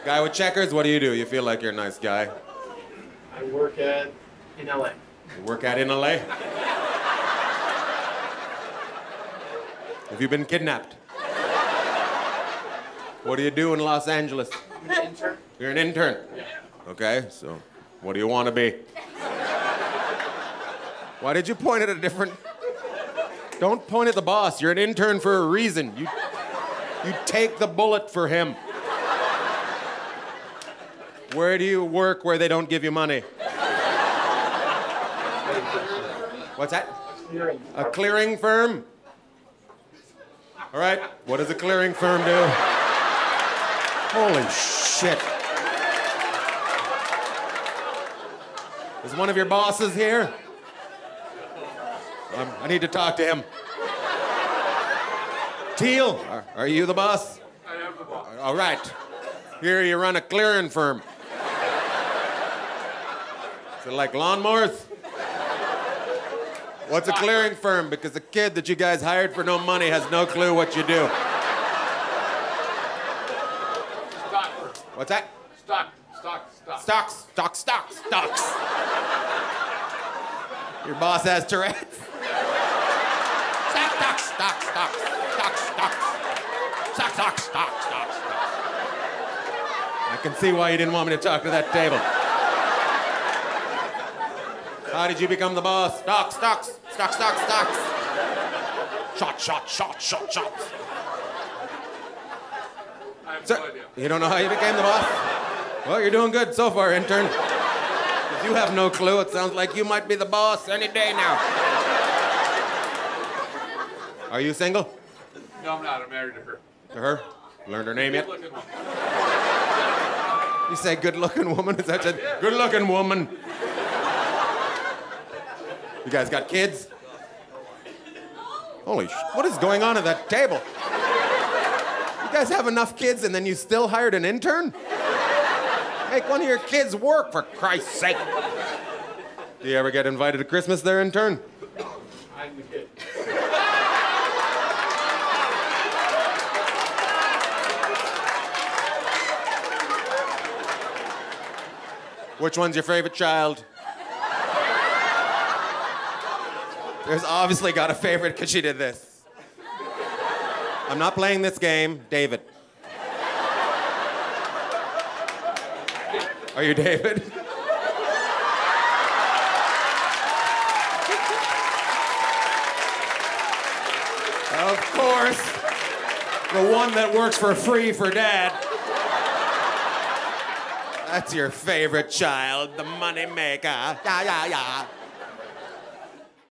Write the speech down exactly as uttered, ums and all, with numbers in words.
Guy with checkers, what do you do? You feel like you're a nice guy. I work at in L A. You work at in L A? Have you been kidnapped? What do you do in Los Angeles? I'm an intern. You're an intern? Yeah. Okay, so what do you want to be? Why did you point at a different... Don't point at the boss. You're an intern for a reason. You, you take the bullet for him. Where do you work where they don't give you money? What's that? Clearing. A clearing firm? All right, what does a clearing firm do? Holy shit. Is one of your bosses here? Um, I need to talk to him. Teal, are, are you the boss? I am the boss. All right. Here you run a clearing firm. Is it like lawnmowers? What's a clearing firm? Because the kid that you guys hired for no money has no clue what you do. Stock. What's that? Stock. Stock. Stock. Stocks, stocks, stocks, stocks. Your boss has Tourette's? Stocks, stocks, stocks, stocks, stocks, stocks. Stocks, stocks, stocks, stocks, stocks. I can see why you didn't want me to talk to that table. How did you become the boss? Stocks, stocks, stocks, stocks, stocks. Shot, shot, shot, shot, shots. I have Sir, no idea. you don't know how you became the boss? Well, you're doing good so far, intern. If you have no clue, it sounds like you might be the boss any day now. Are you single? No, I'm not. I'm married to her. To her? Learned her name yet? Good looking one. You say good-looking woman? Is that a good-looking woman? You guys got kids? Holy sh... What is going on at that table? You guys have enough kids and then you still hired an intern? Make one of your kids work, for Christ's sake. Do you ever get invited to Christmas there, intern? I'm the kid. Which one's your favorite child? There's obviously got a favorite because she did this. I'm not playing this game. David. Are you David? Of course. The one that works for free for Dad. That's your favorite child, the money maker. Yeah, yeah, yeah.